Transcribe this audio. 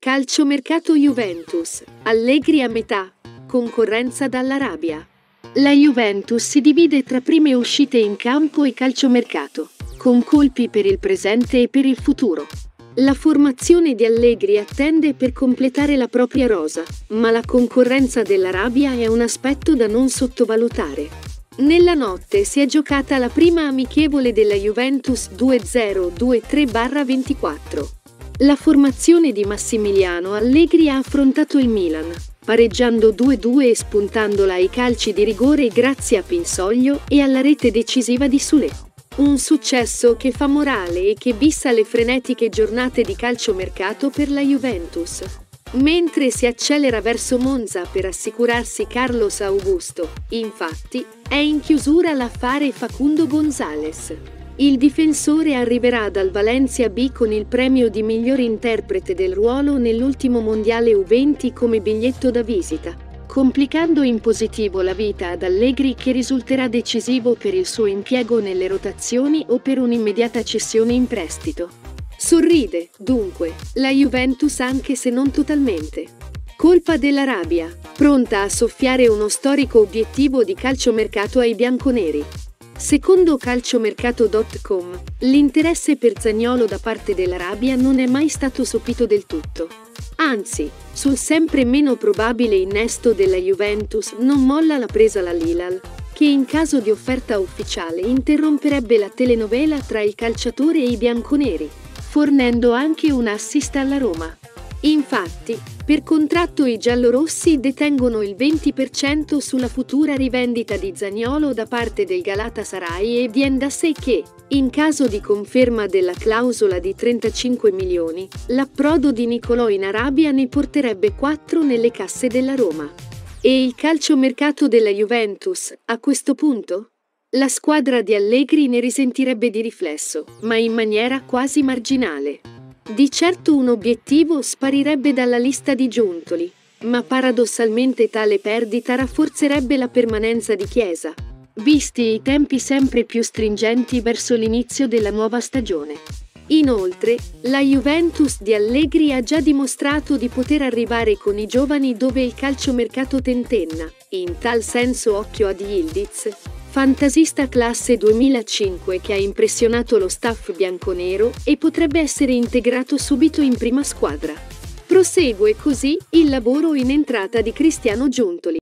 Calciomercato Juventus, Allegri a metà, concorrenza dall'Arabia. La Juventus si divide tra prime uscite in campo e calciomercato, con colpi per il presente e per il futuro. La formazione di Allegri attende per completare la propria rosa, ma la concorrenza dell'Arabia è un aspetto da non sottovalutare. Nella notte si è giocata la prima amichevole della Juventus 2023/24. La formazione di Massimiliano Allegri ha affrontato il Milan, pareggiando 2-2 e spuntandola ai calci di rigore grazie a Pinsoglio e alla rete decisiva di Soulé. Un successo che fa morale e che bissa le frenetiche giornate di calciomercato per la Juventus. Mentre si accelera verso Monza per assicurarsi Carlos Augusto, infatti, è in chiusura l'affare Facundo González. Il difensore arriverà dal Valencia B con il premio di miglior interprete del ruolo nell'ultimo mondiale U20 come biglietto da visita, complicando in positivo la vita ad Allegri, che risulterà decisivo per il suo impiego nelle rotazioni o per un'immediata cessione in prestito. Sorride, dunque, la Juventus, anche se non totalmente. Colpa dell'Arabia, pronta a soffiare uno storico obiettivo di calciomercato ai bianconeri. Secondo calciomercato.com, l'interesse per Zaniolo da parte dell'Arabia non è mai stato sopito del tutto. Anzi, sul sempre meno probabile innesto della Juventus non molla la presa l'Al-Hilal, che in caso di offerta ufficiale interromperebbe la telenovela tra il calciatore e i bianconeri, fornendo anche un assist alla Roma. Infatti, per contratto i giallorossi detengono il 20% sulla futura rivendita di Zaniolo da parte del Galatasaray e viene da sé che, in caso di conferma della clausola di 35 milioni, l'approdo di Nicolò in Arabia ne porterebbe 4 nelle casse della Roma. E il calciomercato della Juventus, a questo punto? La squadra di Allegri ne risentirebbe di riflesso, ma in maniera quasi marginale. Di certo un obiettivo sparirebbe dalla lista di Giuntoli, ma paradossalmente tale perdita rafforzerebbe la permanenza di Chiesa, visti i tempi sempre più stringenti verso l'inizio della nuova stagione. Inoltre, la Juventus di Allegri ha già dimostrato di poter arrivare con i giovani dove il calciomercato tentenna, in tal senso occhio ad Yildiz, fantasista classe 2005 che ha impressionato lo staff bianconero e potrebbe essere integrato subito in prima squadra. Prosegue così il lavoro in entrata di Cristiano Giuntoli.